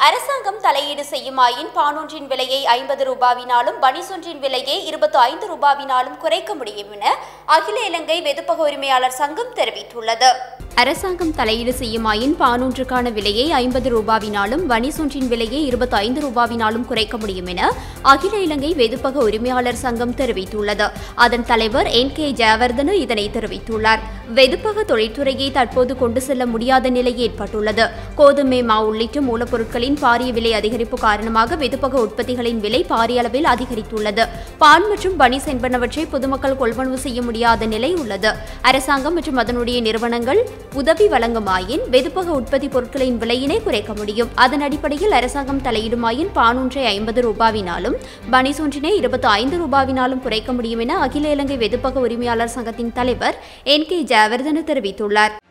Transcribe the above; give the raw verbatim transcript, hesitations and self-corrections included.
அரசாங்கம் தலையீடு செய்யுமாயின் பானொன்றின் விலையை ஐம்பது ரூபாவினாலும் பனிசொன்றின் விலையை இருபத்தி ஐந்து ரூபாவினாலும் குறைக்க முடியும் என அகில இலங்கை வெதுப்பக உரிமையாளர் சங்கம் தெரிவித்துள்ளது. அரசாங்கம் தலையீடு செய்யுமாயின் பானொன்றுக்கான விலையை ஐம்பது ரூபாவினாலும் பனிசொன்றின் விலையை இருபத்தி ஐந்து ரூபாவினாலும் குறைக்க முடியும் என அகில இலங்கை வெதுப்பக உரிமையாளர் சங்கம் தெரிவித்துள்ளது. அதன் தலைவர் என் கே ஜெயவர்தன இதனை தெரிவித்துள்ளார். வெதுப்பக தொழிற்துறையை தற்போது கொண்டு செல்ல முடியாத நிலை ஏற்பட்டுள்ளது. கோதுமை மா உள்ளிட்ட மூலப்பொருட்களின் பாரிய விலை அதிகரிப்பு காரணமாக வெதுப்பக உற்பத்திகளின் விலை பாரிய அளவில் அதிகரித்துள்ளது. பான் மற்றும் பனிஸ் என்பனவற்றை பொதுமக்கள் கொள்வனவு செய்ய முடியாத நிலை உள்ளது. அரசாங்கம் மற்றும் அதனுடைய நிறுவனங்கள் உதவி வழங்குமாயின் வெதுப்பக உற்பத்தி பொருட்களின் விலையினை குறைக்க முடியும். அதன் அடிப்படையில் அரசாங்கம் தலையிடுமாயின் பானொன்றை ஐம்பது ரூபாவினாலும் பனிசொன்றினை இருபத்தி ஐந்து ரூபாவினாலும் குறைக்க முடியும் என அகில இலங்கை வெதுப்பக உரிமையாளர் சங்கத்தின் தலைவர் என் கே ஜெயவர்தன தெரிவித்துள்ளார்.